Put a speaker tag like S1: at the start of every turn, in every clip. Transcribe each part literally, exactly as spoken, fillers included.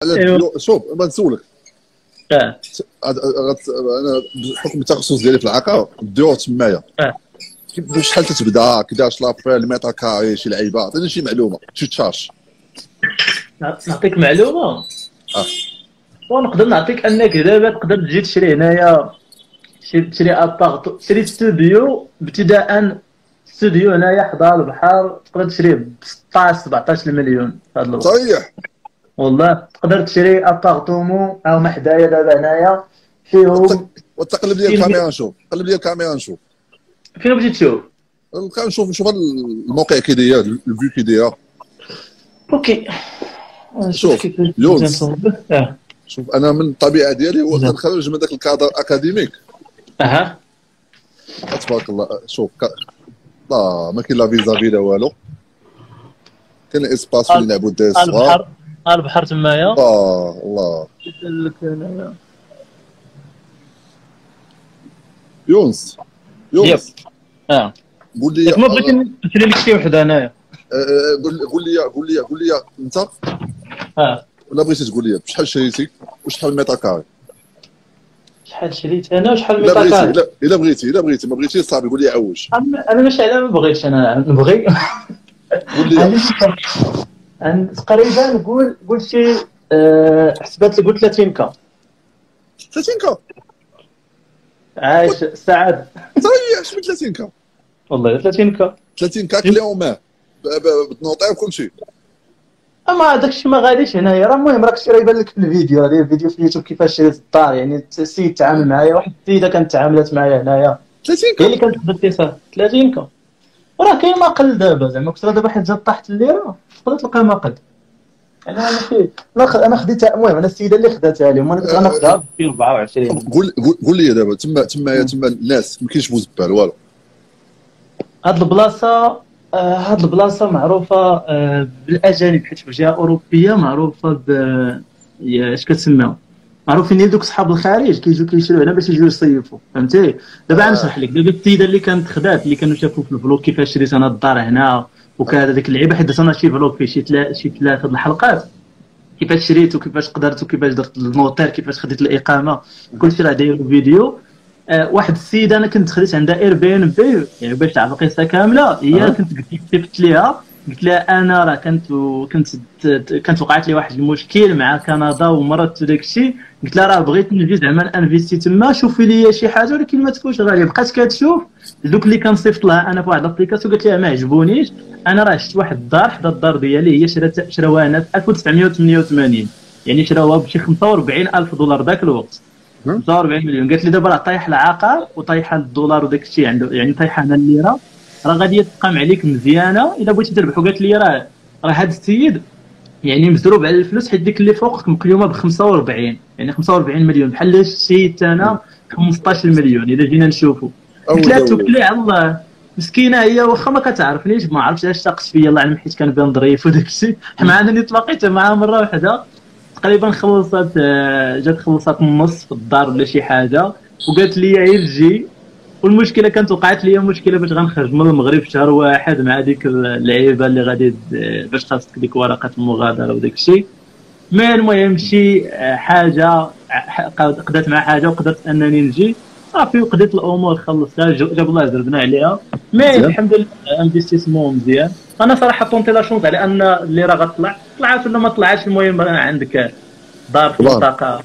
S1: على
S2: ايوا.
S1: شوف بغيت نسولك.
S2: اه
S1: انا بحكم التخصص ديالي في العقار الديور تمايا
S2: اه
S1: كيف شحال تتبدا كداش لابري المتر كاري شي لعيبه عطيني شي معلومه شي تشارج.
S2: نعطيك معلومه.
S1: اه
S2: ونقدر نعطيك انك دابا تقدر تجي تشري هنايا، تشري تشري ابارت تشري ستوديو ابتداء. ستوديو هنايا حدا البحر تقدر تشريه ب ستطاش سبعطاش مليون في هذا الوقت.
S1: صحيح.
S2: والله تقدر تشري ابارتومون او حدايا دابا هنايا فيهم.
S1: والتقلب ديال الكاميرا نشوف التقلب ديال الكاميرا نشوف
S2: فين بغيتي تشوف؟
S1: نبقى نشوف نشوف الموقع كي داير الفيو كي داير.
S2: اوكي
S1: شوف يونس، شوف انا من الطبيعه ديالي هو كنخرج من ذاك الكادر اكاديميك.
S2: اها
S1: تبارك الله. شوف ك... لا ما كاين لا فيزا في لا والو، كاين اسباس فين يلعبوا الدراري الصغار.
S2: البحر البحر تمايا.
S1: اه الله
S2: لك هنايا
S1: يونس. يونس
S2: اه
S1: قول لي
S2: ياك ما بغيتي نشري لك شي وحده هنايا.
S1: قول لي قول لي قول لي انت
S2: اه
S1: ولا بغيتي تقول لي بشحال شريتي وشحال متر كاري؟
S2: شحال شريت انا وشحال
S1: الا
S2: متر
S1: بغيتي
S2: كاري؟
S1: الا الا بغيتي الا بغيتي ما بغيتيش صافي قول لي عوج.
S2: انا ماشي على ما بغيتش، انا نبغي.
S1: قول لي
S2: عن تقريبا نقول قول شي آه، حسبات لي قلت ثلاثين كا.
S1: ثلاثين كا
S2: عايش سعد.
S1: صحيح شنو ثلاثين كا؟
S2: والله ثلاثين كا.
S1: ثلاثين كا كلي وماه بالنوطير وكل شيء.
S2: اما هذاك الشيء ما غاديش هنايا، راه المهم راك راه يبان لك في الفيديو، هذا الفيديو في اليوتيوب كيفاش شريت الدار. يعني السيد تعامل معايا، واحد السيده كانت تعاملت معايا هنايا
S1: ثلاثين
S2: هي
S1: كا
S2: اللي كانت تبدل ثلاثين كا. راه كاين ما قل دابا، زعما كنت دابا حيت جات طاحت الليره تقدر تلقى ما قل. انا ماشي انا انا خديتها، المهم انا السيده اللي خداتها لي، وانا كنت غناخذها ب أربعة وعشرين.
S1: قول قول لي دابا تما تما تما الناس ما كاينش بوزبال والو.
S2: هاد البلاصه آه هاد البلاصه معروفه آه بالاجانب، حيت في جهه اوروبيه معروفه ب يا اش كتسماو، معروفين دوك صحاب الخارج كيجيو كيشريو هنا باش يجيو يصيفوا، فهمتي. دابا
S1: آه.
S2: غنشرح لك. دابا السيده اللي كانت خدات اللي كانوا شافوا في الفلوق كيفاش شريت انا الدار هنا وكذا ديك اللعيبه، حيت انا شي فلوق فيه شي ثلاثه شي ثلاثه الحلقات كيفاش شريت وكيفاش قدرت وكيفاش درت النوتير كيفاش خديت الاقامه، كلشي راه داير فيديو. أه واحد السيده انا كنت خديت عندها اير بي ان بي، يعني باش تعرف القصه كامله هي. أه. كنت كتبت ليها قلت لها انا راه كنت كنت كانت وقعت لي واحد المشكل مع كندا ومرضت وداك الشيء، قلت لها راه بغيت نجي زعما انفيستي تما، شوفي لي شي حاجه ولكن ما تكونش غاليه. بقات كتشوف دوك اللي كنصيفط لها انا في واحد الابليكاسيون، قلت لها ما عجبونيش. انا راه شفت واحد الدار حدا الدار ديالي هي شرات شراوها انا في ألف وتسعمية وثمانية وثمانين، يعني شراوها بشي خمسة وأربعين ألف دولار ذاك الوقت، خمسة وأربعين مليون. قالت لي دابا راه طايح العقار وطايحه الدولار وداك الشيء عنده، يعني طايحه هنا الليره، راه غادي تقام عليك مزيانه الا بغيتي تربح. وقالت لي راه راه هذا السيد يعني مزروب على الفلوس، حيت ديك اللي فوقك مقيومه ب خمسة وأربعين، يعني خمسة وأربعين مليون، بحال الشيء انا خمسطاش مليون اذا جينا نشوفوا. قلت لها توكلي على الله، مسكينه هي واخا ما كتعرفنيش، ما عرفتش علاش تاقت فيا الله اعلم، حيت كان بان ظريف وداك الشيء. مع انني تلاقيت معها مره واحده تقريبا خلصت جات خلصت النص في الدار ولا شي حاجه، وقالت لي غير جي. والمشكله كانت وقعت لي مشكله باش غنخرج من المغرب في شهر واحد مع ديك اللعيبه اللي غادي باش خاصك ديك ورقه المغادره وداك الشيء. ما المهم شي حاجه قدرت مع حاجه وقدرت انني نجي صافي، وقضيت الامور خلصتها، جاب الله زربنا عليها. مي الحمد لله انفستيسمون مزيان. انا صراحه طونتي لا شونس على ان اللي راه غطلع طلعت ولا ما طلعش، المهم عندك دار في المنطقه.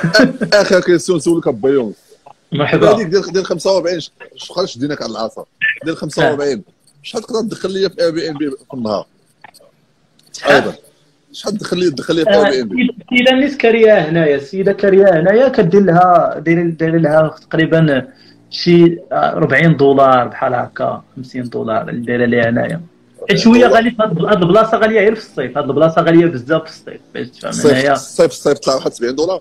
S1: اخر كيسيون نسولك با يونس،
S2: مرحبا.
S1: هذيك ديال ديال خمسة وأربعين شحال شديناك على العصا ديال خمسة وأربعين، شحال تقدر تدخل لي في اير بي ان بي في النهار تقريبا؟ شحال تدخل لي تدخل لي في اير بي ان بي؟
S2: السيده اللي كارياها هنايا، السيده كارياها هنايا كدير لها داير داير لها تقريبا شي أربعين دولار بحال هكا، خمسين دولار اللي دايره ليها هنايا. حيت شويه غالي في هاد البلاصه، غاليه غير في الصيف، هاد البلاصه غاليه بزاف في الصيف باش تفهم هنايا.
S1: الصيف الصيف طلع واحد سبعين دولار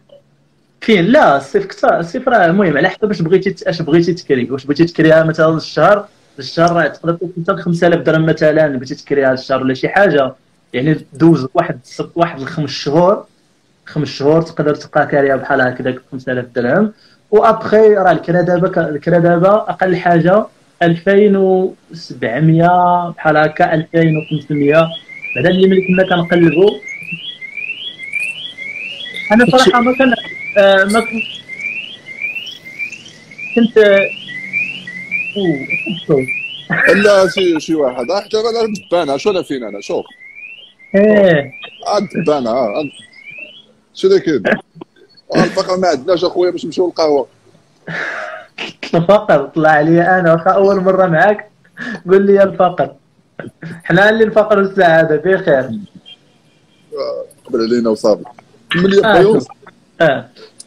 S2: فين؟ لا الصيف كثر، الصيف راه المهم على حسب اش بغيتي اش بغيتي تكري. واش بغيتي تكريها مثلا الشهر الشهر راه تقدر توصل خمسة آلاف درهم مثلا، بغيتي تكريها الشهر ولا شي حاجه، يعني دوز واحد واحد الخمس شهور خمس شهور تقدر تبقى كاريها بحال هكذاك خمسة آلاف درهم. وابخي راه الكرا دابا الكرا دابا اقل حاجه ألفين وسبعمية بحال هكا، ألفين وخمسمية. بعدا اللي ملي كنا كنقلبوا انا صراحه ما كان آه ما كنت كنت اوه الصوت.
S1: لا شي شي واحد آه، حتى انا دبانه شو لا فين انا شوف
S2: ايه
S1: عاد دبانه اه شو ذا كاين آه، الفقر ما عندناش اخويا باش نمشيو للقهوه.
S2: الفقر طلع عليا انا واخا اول مره معاك قول لي يا الفقر. حنا اللي الفقر والسعاده بخير.
S1: آه، قبل علينا وصافي. كمل لي
S2: اه
S1: بيوز
S2: اه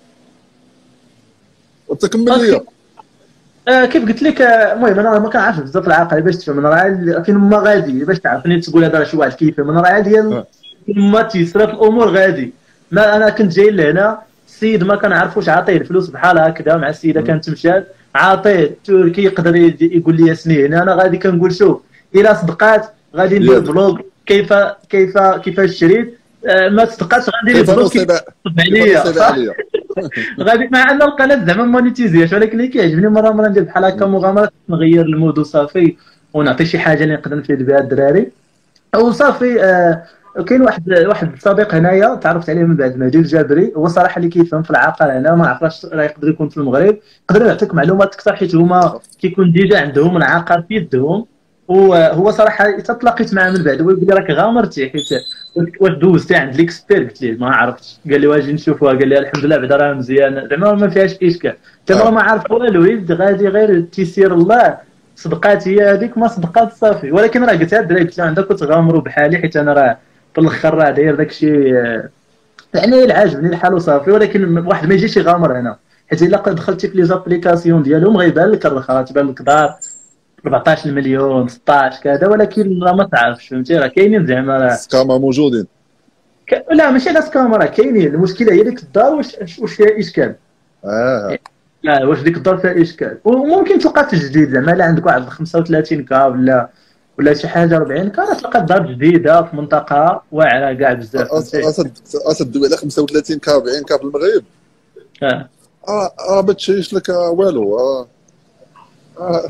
S1: وانت كمل لي.
S2: آه كيف قلت لك آه، المهم انا ما كنعرفش بزاف العقل باش تفهم انا راه فين ما غادي باش تعرفني تقول هذا شي واحد كيفهم انا راه ديال
S1: آه.
S2: ما تيسرات الامور غادي. ما انا كنت جاي لهنا السيد ما كنعرفوش عاطيه الفلوس بحال هكذا مع السيده كانت مشات عاطيه تركي يقدر يدي- يقول لي اسني هنا انا غادي كنقول شوف الى صدقات غادي ندير
S1: ياك.
S2: فلوغ كيف كيف كيفاش شريت آه ما صدقاتش غندير
S1: كيف
S2: فلوغ
S1: نصيب
S2: كيف
S1: كيف
S2: عليا
S1: نصيب
S2: صح؟
S1: عليا.
S2: غادي مع ان القناه زعما مونيتيزياش ولكن اللي كيعجبني مره مره ندير بحال هكا مغامرات نغير المود وصافي ونعطي شي حاجه اللي نقدر نفيد بها الدراري وصافي. آه كاين واحد واحد الصديق هنايا تعرفت عليه من بعد مهدي الجابري هو صراحه اللي كيفهم في العقل هنا ما عرفناش راه يقدر يكون في المغرب يقدر يعطيك معلومات اكثر حيت هما كيكون ديجا عندهم العقل في يدهم. وهو صراحه حتى تلاقيت معاه من بعد هو يقول لي راك غامرتي حيت واش دوزتي عند ليكسبير قلت ليه ما عرفتش قال لي واجي نشوفوها قال لي الحمد لله بعدا راه مزيان زعما ما فيهاش اشكال حتى
S1: آه.
S2: ما عارف والو ولد غادي غير تيسير الله صدقات هي هذيك ما صدقات صافي. ولكن راه قلتها الدراري قلت لها عندك تغامروا بحالي حيت انا راه في الاخر راه داير داكشي آه، يعني اللي عاجبني الحال وصافي. ولكن واحد ما يجيش يغامر هنا حيت الا دخلتي في لي زابليكاسيون ديالهم غيبان لك الرخا تبان لك دار أربعطاش مليون ستطاش كذا ولكن راه ما تعرفش فهمتي راه كاينين زعما راه
S1: السكاما موجودين.
S2: ك... لا ماشي على سكام راه كاينين المشكله هي ديك الدار واش واش فيها اشكال.
S1: اه
S2: لا واش ديك الدار فيها اشكال وممكن تلقى في الجديد زعما لا عندك واحد خمسة وثلاثين كا ولا ولا شي حاجه أربعين كا راه تلقى دار جديده في منطقه واعره كاع بزاف فهمتي.
S1: اسد اسد دوي على خمسة وثلاثين كا أربعين كا في المغرب
S2: اه
S1: اه اه ما تشيش لك آه، والو اه اه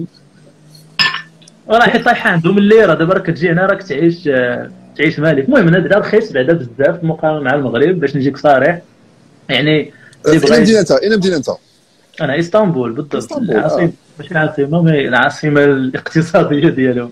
S2: وراه حيت طايحه عندهم الليره دابا راك تجي هنا راك تعيش آه، تعيش مالك. المهم انا بعدا رخيص بعدا بزاف مقارنه مع المغرب باش نجيك صريح يعني اللي
S1: اين
S2: بغى
S1: مدينه انت اين مدينه انت؟
S2: انا اسطنبول بالضبط
S1: اسطنبول،
S2: العاصمه
S1: آه.
S2: ماشي العاصمه مي العاصمه الاقتصاديه ديالهم.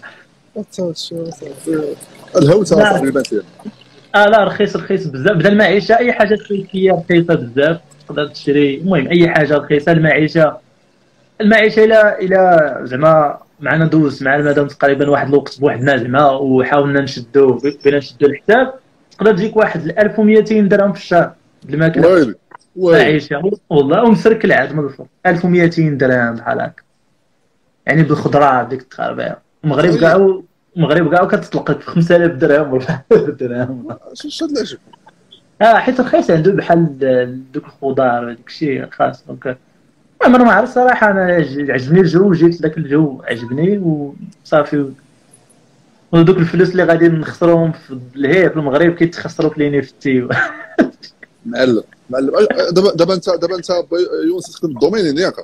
S1: الهوسه
S2: لا.
S1: صاحبي مثلا.
S2: اه لا رخيص رخيص بزاف بدا المعيشه اي حاجه تركيه رخيصه بزاف تقدر تشري. المهم اي حاجه رخيصه المعيشه المعيشه الى الى زعما معنا دوز مع المدام تقريبا واحد الوقت بوحدنا زعما وحاولنا نشدو بينا نشدو الحساب تقدر تجيك واحد ألف ومئتين درهم في الشهر الماكله
S1: ويلي ويلي
S2: معيشه والله ومسركل عاد من الفوق ألف ومئتين درهم بحال هكا يعني بالخضره ديك التخربيقه. المغرب كاع المغرب كاع كتطلق في خمسة آلاف درهم ولا أربعة آلاف درهم.
S1: شو هاد العجب.
S2: اه حيت رخيص عنده بحال دوك الخضار وداك الشيء خاص دونك المهم انا ما عرفت صراحه انا عجبني الجو جيت لذاك الجو عجبني وصافي. ودوك الفلوس اللي غادي نخسروهم في الهي في المغرب كيتخسروا في لينيفتي.
S1: معلم معلم دابا دابا انت دابا انت يونس تخدم الدومين ياك.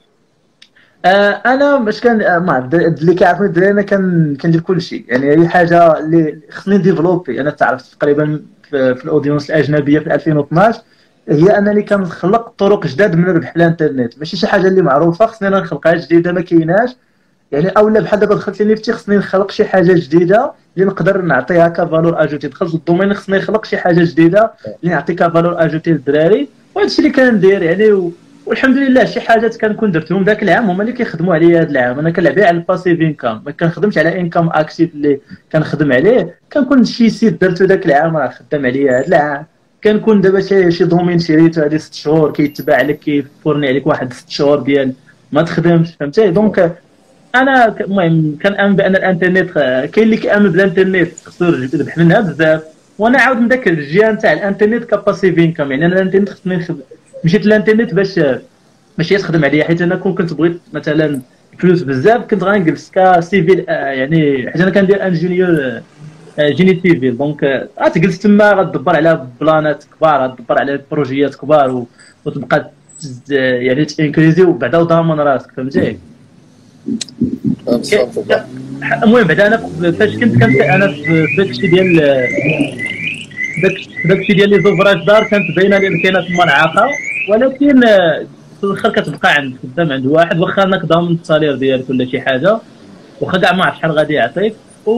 S2: آه انا باش كان آه، ما عرفت اللي كيعرفني الدراري انا كان كندير كل شيء يعني اي حاجه اللي خصني ديفلوبي. انا تعرفت تقريبا في, في الاودينس الاجنبيه في ألفين واثناش هي انني كنخلق طرق جداد من الربح في الانترنت ماشي شي حاجه اللي معروفه خصني انا نخلقها جديده ما كايناش يعني اولا بحال دابا دخلت لي خصني نخلق شي حاجه جديده اللي نقدر نعطيها كفالور اجوتي. دخلت الدومين خصني نخلق شي حاجه جديده اللي نعطي كفالور اجوتي للدراري وهذا الشيء اللي كندير يعني و... والحمد لله شي حاجات كنكون درتهم ذاك العام هما اللي كيخدموا عليا هذا العام. انا كنلعب على الباسيف انكم ما كنخدمش على انكم اكتيف اللي كنخدم عليه. كنكون شي سيت درتو ذاك العام راه خدام عليا هذا العام. كنكون دابا شي شي دومين شريتو هذه ست شهور كيتباع لك كيفورني عليك واحد ست شهور ديال ما تخدمش فهمتي. دونك انا المهم كنامن بان الانترنت كاين اللي كيامن بالانترنت خصو يربح منها بزاف وانا عاود من ذاك الجهه نتاع الانترنت كباسيف انكم يعني انا الانترنت خصني نخدم مشيت للانترنت باش ماشي تخدم عليا حيت انا كون كنت بغيت مثلا فلوس بزاف كنت غنجلس كسيفيل يعني حيت انا كندير انجينيور جيني سيفيل دونك غتجلس تما غتدبر على بلانات كبار غتدبر على بروجيات كبار وتبقى يعني تانكريزي وبعدا ضامن راسك فهمتي. المهم بعدا انا فاش كنت كنت انا في داك الشيء ديال داك داكشي ديال لي زوفراج دار كانت باينه لي كاينه تما العاقه، ولكن آه، في الاخر كتبقى عند خدام عند واحد، واخا انك ضامن الصالير ديالك ولا شي حاجه، واخا كاع ما عرف شحال غادي يعطيك.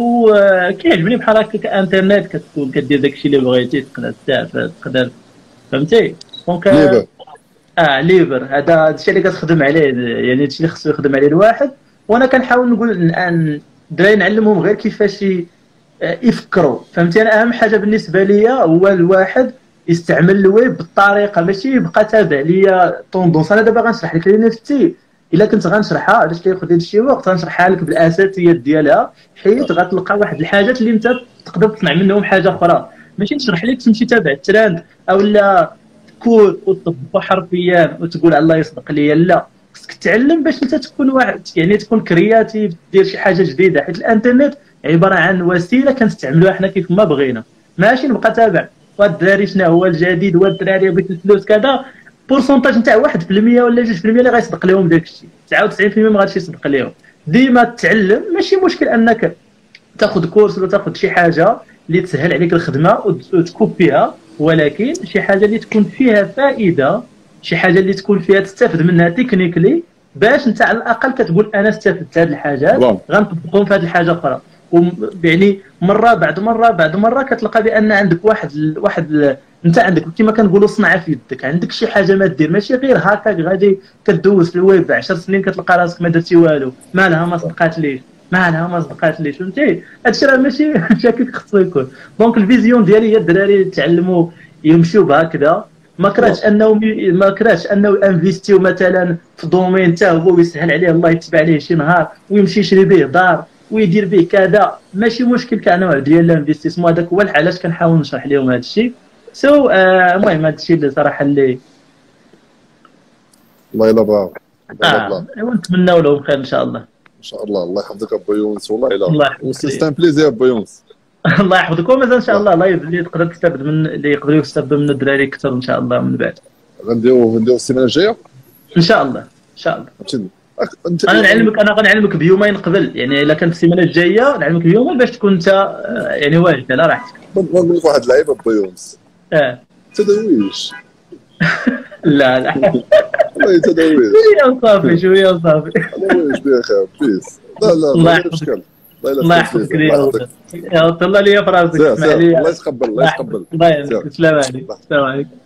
S2: وكيعجبني بحال هكا كانترنيت كتكون كدير داكشي اللي بغيتي، تقدر تعرف تقدر فهمتي. دونك
S1: ليبر
S2: اه ليبر هذا هادشي اللي كتخدم عليه، يعني هادشي اللي خصو يخدم عليه الواحد. وانا كنحاول نقول الان الدراري نعلمهم غير كيفاش ي- آه، يفكروا فهمتي. انا اهم حاجه بالنسبه لي هو الواحد يستعمل الويب بالطريقه، ماشي يبقى تابع ليا طوندونس. انا دابا غنشرح لك لي نفتي الا كنت غنشرحها، علاش كياخذ هذا الشيء وقت غنشرحها لك بالاساسيات ديالها، حيت غتلقى واحد الحاجات اللي انت تقدر تصنع منهم حاجه اخرى. ماشي نشرح لك تمشي تابع التراند او لا تكون وتطبقوا حرفيا وتقول الله يصدق ليا، لا خصك تعلم باش انت تكون واحد، يعني تكون كرياتيف، دير شي حاجه جديده. حيت الانترنت عباره عن وسيله كنستعملوها حنا كيف ما بغينا، ماشي نبقى تابع والدراري شنو هو الجديد والدراري بغيت الفلوس كذا. بورسونتاج نتاع واحد في المية ولا جوج في المية اللي غيصدق لهم داك الشيء، تسعة وتسعين في المية ما غاديش يصدق لهم. ديما تعلم، ماشي مشكل انك تاخذ كورس ولا تاخذ شي حاجه اللي تسهل عليك الخدمه وت- وتكوب فيها، ولكن شي حاجه اللي تكون فيها فائده، شي حاجه اللي تكون فيها تستافد منها تكنيكلي، باش انت على الاقل كتقول انا استفدت هذه الحاجات
S1: برافو.
S2: غنطبقهم في هذه الحاجه اخرى. وم- يعني مره بعد مره بعد مره كتلقى بان عندك واحد ال... واحد ال... انت عندك كما كنقولوا صنعه في يدك، عندك شي حاجه ما دير، ماشي غير هكاك غادي كدوز في الويب عشر سنين كتلقى راسك ما درتي والو، مالها ما صدقات ليش، مالها ما صدقات ليش فهمتي. هادشي راه ماشي ماشي هكاك خصو يكون. دونك الفيزيون ديالي هي الدراري يتعلموا يمشيو بهكذا. ما كرهتش انه ما كرهتش انه انفيستيو مثلا في دومين حتى هو ويسهل عليه الله يتبع عليه شي نهار ويمشي يشري به دار ويدير به كذا، ماشي مشكل. كنوع ديال الانفستيسمون هذاك هو علاش كنحاول نشرح لهم هذا الشيء. سو آه، المهم هذا الشيء اللي صراحه اللي
S1: الله يلا برافو. الله
S2: اه
S1: يلا.
S2: ونتمنوا لهم خير ان شاء الله.
S1: ان شاء الله. الله يحفظك ابو يونس، والله
S2: الله
S1: الا
S2: يحفظك.
S1: وسيستم بليزير ابو يونس.
S2: الله يحفظك. ومازال ان شاء الله لايف اللي تقدر تستافد من اللي يقدروا يستافدوا من الدراري اكثر ان شاء الله من بعد.
S1: غنديرو غنديرو السيمانه الجايه
S2: ان شاء الله ان شاء الله.
S1: فهمتني. أك- انت
S2: انا نعلمك، انا غنعلمك بيومين قبل، يعني الا كانت السيمانه الجايه نعلمك بيومين باش تكون انت آه، يعني واجد على راحتك.
S1: نقول لك واحد اللعيبه ابو يونس،
S2: اه
S1: تدويج.
S2: لا لا
S1: والله تدويج.
S2: شويه وصافي شويه وصافي.
S1: تدويج بخير بليز. لا لا
S2: الله
S1: ما
S2: يحفظك.
S1: غير اشكال.
S2: الله يحفظك ليا
S1: الله
S2: يا الله ليا في راسك.
S1: سير
S2: اسمع
S1: سير.
S2: لي
S1: الله يتقبل الله يتقبل.
S2: الله يعينك.
S1: سير.
S2: السلام عليكم. السلام عليكم.